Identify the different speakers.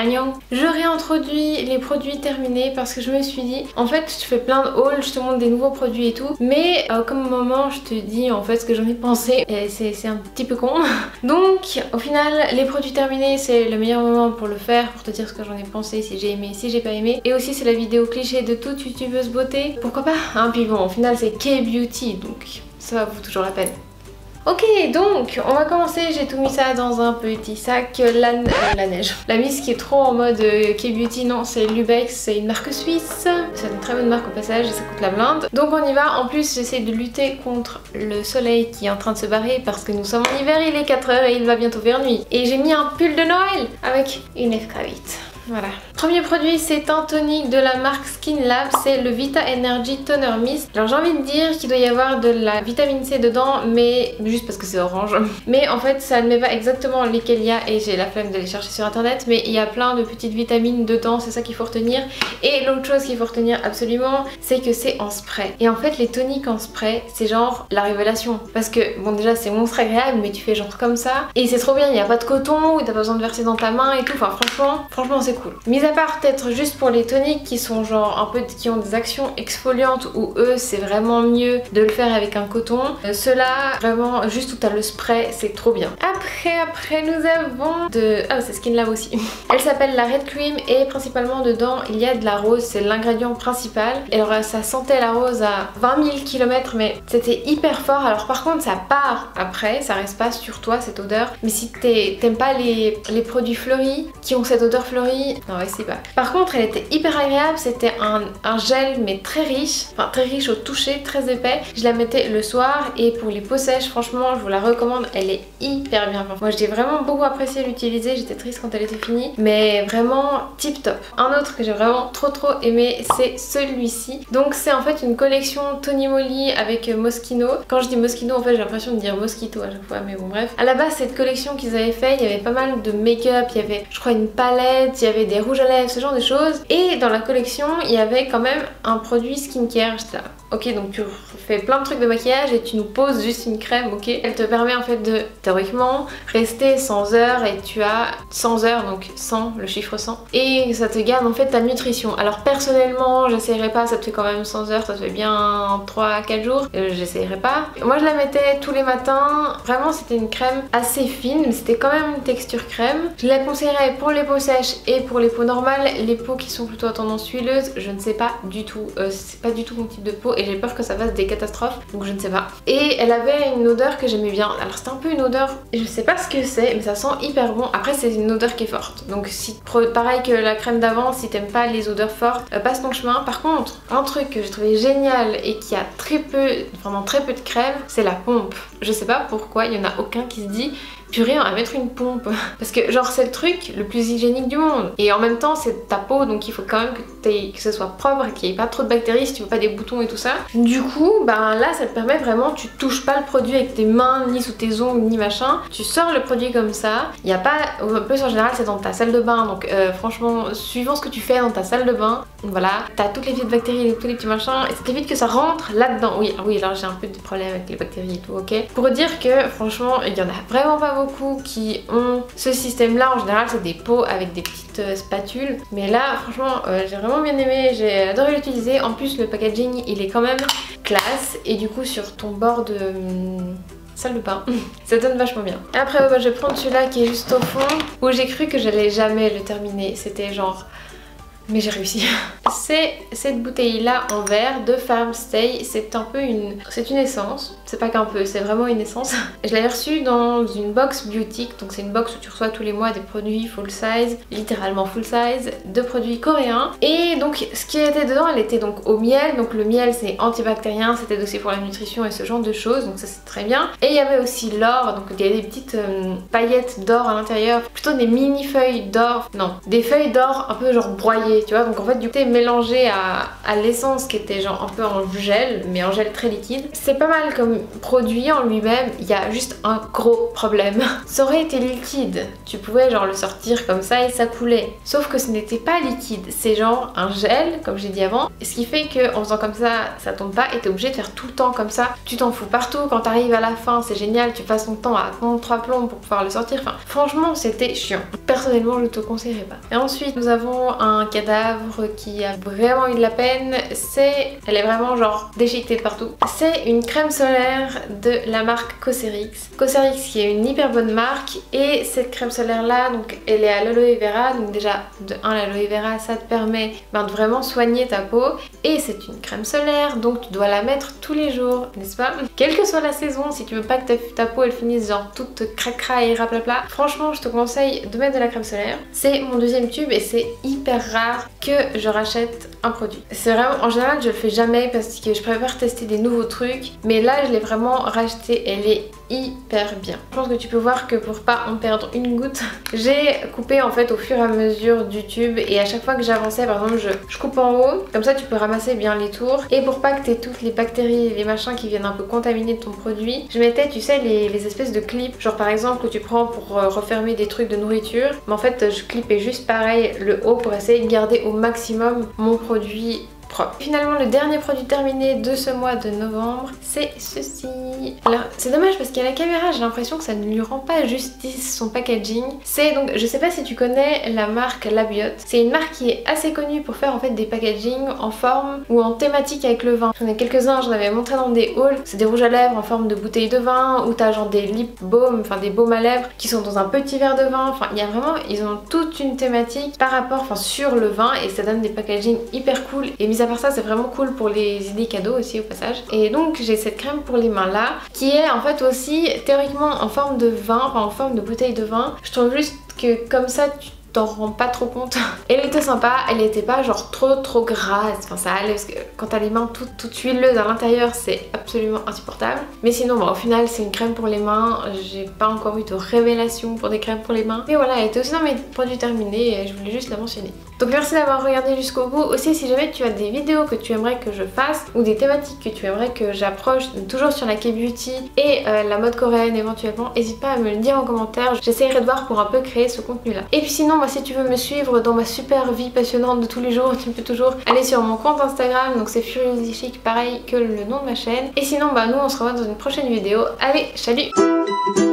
Speaker 1: Annyeong. Je réintroduis les produits terminés parce que je me suis dit, en fait je fais plein de hauls, je te montre des nouveaux produits et tout, mais comme moment je te dis en fait ce que j'en ai pensé et c'est un petit peu con. Donc au final les produits terminés c'est le meilleur moment pour le faire, pour te dire ce que j'en ai pensé, si j'ai aimé, si j'ai pas aimé. Et aussi c'est la vidéo cliché de toute youtubeuse beauté, pourquoi pas hein. Puis bon au final c'est K-Beauty donc ça vaut toujours la peine. Ok, donc on va commencer, j'ai tout mis ça dans un petit sac, la neige. La mise qui est trop en mode K-Beauty, non c'est Lubex, c'est une marque suisse. C'est une très bonne marque au passage, ça coûte la blinde. Donc on y va, en plus j'essaie de lutter contre le soleil qui est en train de se barrer parce que nous sommes en hiver, il est 4 h et il va bientôt faire nuit. Et j'ai mis un pull de Noël avec une escravite. Voilà. Premier produit, c'est un tonique de la marque Skin Lab, c'est le Vita Energy Toner Mist. Alors j'ai envie de dire qu'il doit y avoir de la vitamine C dedans, mais juste parce que c'est orange. Mais en fait ça ne met pas exactement lesquels il y a et j'ai la flemme d'aller chercher sur internet, mais il y a plein de petites vitamines dedans, c'est ça qu'il faut retenir. Et l'autre chose qu'il faut retenir absolument, c'est que c'est en spray. Et en fait les toniques en spray, c'est genre la révélation. Parce que bon déjà c'est monstre agréable, mais tu fais genre comme ça. Et c'est trop bien, il n'y a pas de coton, ou t'as pas besoin de verser dans ta main et tout, enfin franchement c'est cool. Mis à part peut-être juste pour les toniques qui sont genre un peu qui ont des actions exfoliantes où eux c'est vraiment mieux de le faire avec un coton. Ceux-là vraiment juste où t'as le spray c'est trop bien. Après nous avons de... Ah c'est Skin Lab aussi. Elle s'appelle la Red Cream et principalement dedans il y a de la rose, c'est l'ingrédient principal. Et alors ça sentait la rose à 20 000 km mais c'était hyper fort. Alors par contre ça part après, ça reste pas sur toi cette odeur. Mais si t'aimes pas les produits fleuris qui ont cette odeur fleurie, non ouais c'est pas. Par contre elle était hyper agréable, c'était un gel mais très riche, enfin très riche au toucher, très épais. Je la mettais le soir et pour les peaux sèches franchement je vous la recommande, elle est hyper bien. Moi j'ai vraiment beaucoup apprécié l'utiliser, j'étais triste quand elle était finie, mais vraiment tip top. Un autre que j'ai vraiment trop aimé c'est celui-ci. Donc c'est en fait une collection Tony Moly avec Moschino. Quand je dis Moschino en fait j'ai l'impression de dire mosquito à chaque fois, mais bon bref. À la base cette collection qu'ils avaient fait, il y avait pas mal de make-up, il y avait je crois une palette, il y avait des rouges à lèvres, ce genre de choses. Et dans la collection il y avait quand même un produit skincare. J'étais là, ok donc tu fais plein de trucs de maquillage et tu nous poses juste une crème, ok. Elle te permet en fait de théoriquement rester 100 heures et tu as 100 heures donc 100, le chiffre 100. Et ça te garde en fait ta nutrition. Alors personnellement j'essayerai pas, ça te fait quand même 100 heures, ça te fait bien 3-4 jours. J'essayerai pas. Moi je la mettais tous les matins, vraiment c'était une crème assez fine mais c'était quand même une texture crème. Je la conseillerais pour les peaux sèches et pour les peaux normales. Les peaux qui sont plutôt à tendance huileuse, je ne sais pas du tout, c'est pas du tout mon type de peau et j'ai peur que ça fasse des catastrophes donc je ne sais pas. Et elle avait une odeur que j'aimais bien. Alors c'était un peu une odeur, je sais pas ce que c'est mais ça sent hyper bon. Après c'est une odeur qui est forte donc si pareil que la crème d'avant, si t'aimes pas les odeurs fortes, passe ton chemin. Par contre un truc que j'ai trouvé génial et qui a très peu, vraiment très peu de crème, c'est la pompe. Je sais pas pourquoi il y en a aucun qui se dit purée on va mettre une pompe parce que genre c'est le truc le plus hygiénique du monde et en même temps c'est ta peau donc il faut quand même que ce soit propre et qu'il n'y ait pas trop de bactéries si tu veux pas des boutons et tout ça. Du coup ben là ça te permet vraiment, tu touches pas le produit avec tes mains ni sous tes ongles ni machin, tu sors le produit comme ça. Il n'y a pas, en plus en général c'est dans ta salle de bain donc franchement suivant ce que tu fais dans ta salle de bain, voilà t'as toutes les petites bactéries et tous les petits machins et ça t'évite que ça rentre là-dedans. Oui alors j'ai un peu de problème avec les bactéries et tout, ok. Pour dire que franchement il y en a vraiment pas beaucoup qui ont ce système là. En général c'est des pots avec des petites spatules, mais là franchement j'ai vraiment bien aimé, j'ai adoré l'utiliser. En plus le packaging il est quand même classe et du coup sur ton bord de salle de bain ça donne vachement bien. Après je vais prendre celui-là qui est juste au fond où j'ai cru que j'allais jamais le terminer, c'était genre mais j'ai réussi. C'est cette bouteille là en verre de Farmstay, c'est un peu une... c'est une essence, c'est pas qu'un peu, c'est vraiment une essence. Je l'avais reçue dans une box boutique, donc c'est une box où tu reçois tous les mois des produits full size, littéralement full size, de produits coréens. Et donc ce qui était dedans, elle était donc au miel, donc le miel c'est antibactérien, c'était aussi pour la nutrition et ce genre de choses, donc ça c'est très bien. Et il y avait aussi l'or, donc il y a des petites paillettes d'or à l'intérieur, plutôt des mini feuilles d'or, non, des feuilles d'or un peu genre broyées. Tu vois, donc en fait du coup t'es mélangé à l'essence qui était genre un peu en gel, mais en gel très liquide. C'est pas mal comme produit en lui-même, il y a juste un gros problème. Ça aurait été liquide, tu pouvais genre le sortir comme ça et ça coulait. Sauf que ce n'était pas liquide, c'est genre un gel, comme j'ai dit avant. Ce qui fait qu'en faisant comme ça tombe pas et t'es obligé de faire tout le temps comme ça. Tu t'en fous partout, quand t'arrives à la fin, c'est génial, tu passes ton temps à attendre 3 plombs pour pouvoir le sortir. Enfin, franchement, c'était chiant. Personnellement, je te conseillerais pas. Et ensuite, nous avons un cadavre qui a vraiment eu de la peine. Elle est vraiment genre déchiquetée de partout. C'est une crème solaire de la marque Cosrx. Cosrx qui est une hyper bonne marque et cette crème solaire là, donc elle est à l'aloe vera. Donc déjà, de 1, l'aloe vera, ça te permet de vraiment soigner ta peau. Et c'est une crème solaire, donc tu dois la mettre tous les jours, n'est-ce pas? Quelle que soit la saison, si tu veux pas que ta peau elle finisse genre toute cracra et raplapla, franchement je te conseille de mettre de la crème solaire. C'est mon deuxième tube et c'est hyper rare que je rachète un produit. C'est vraiment, en général je le fais jamais parce que je préfère tester des nouveaux trucs, mais là je l'ai vraiment racheté, elle est hyper bien. Je pense que tu peux voir que pour pas en perdre une goutte, j'ai coupé en fait au fur et à mesure du tube et à chaque fois que j'avançais, par exemple je coupe en haut, comme ça tu peux ramasser bien les tours et pour pas que t'aies toutes les bactéries et les machins qui viennent un peu contaminer ton produit, je mettais tu sais les espèces de clips, genre par exemple que tu prends pour refermer des trucs de nourriture, mais en fait je clippais juste pareil le haut pour essayer de garder au maximum mon produit propre. Finalement le dernier produit terminé de ce mois de novembre, c'est ceci. Alors c'est dommage parce qu'à la caméra j'ai l'impression que ça ne lui rend pas justice son packaging. C'est donc, je sais pas si tu connais la marque Labiote. C'est une marque qui est assez connue pour faire en fait des packaging en forme ou en thématique avec le vin. J'en ai quelques-uns, j'en avais montré dans des hauls. C'est des rouges à lèvres en forme de bouteille de vin ou t'as genre des lip balm, enfin des baumes à lèvres qui sont dans un petit verre de vin. Enfin il y a vraiment, ils ont toute une thématique par rapport, enfin sur le vin et ça donne des packaging hyper cool. Et mis à part ça, c'est vraiment cool pour les idées cadeaux aussi au passage. Et donc j'ai cette crème pour les mains là qui est en fait aussi théoriquement en forme de vin, enfin en forme de bouteille de vin. Je trouve juste que comme ça tu t'en rends pas trop compte. Elle était sympa, elle était pas genre trop grasse, enfin ça allait parce que quand t'as les mains toutes huileuses à l'intérieur c'est absolument insupportable. Mais sinon bon, au final c'est une crème pour les mains, j'ai pas encore eu de révélation pour des crèmes pour les mains. Mais voilà, elle était aussi dans mes produits terminés et je voulais juste la mentionner. Donc merci d'avoir regardé jusqu'au bout. Aussi si jamais tu as des vidéos que tu aimerais que je fasse ou des thématiques que tu aimerais que j'approche, toujours sur la K-beauty et la mode coréenne éventuellement, n'hésite pas à me le dire en commentaire, j'essaierai de voir pour un peu créer ce contenu là. Et puis sinon si tu veux me suivre dans ma super vie passionnante de tous les jours, tu peux toujours aller sur mon compte Instagram, donc c'est Furiously Chic, pareil que le nom de ma chaîne. Et sinon nous on se revoit dans une prochaine vidéo. Allez, salut!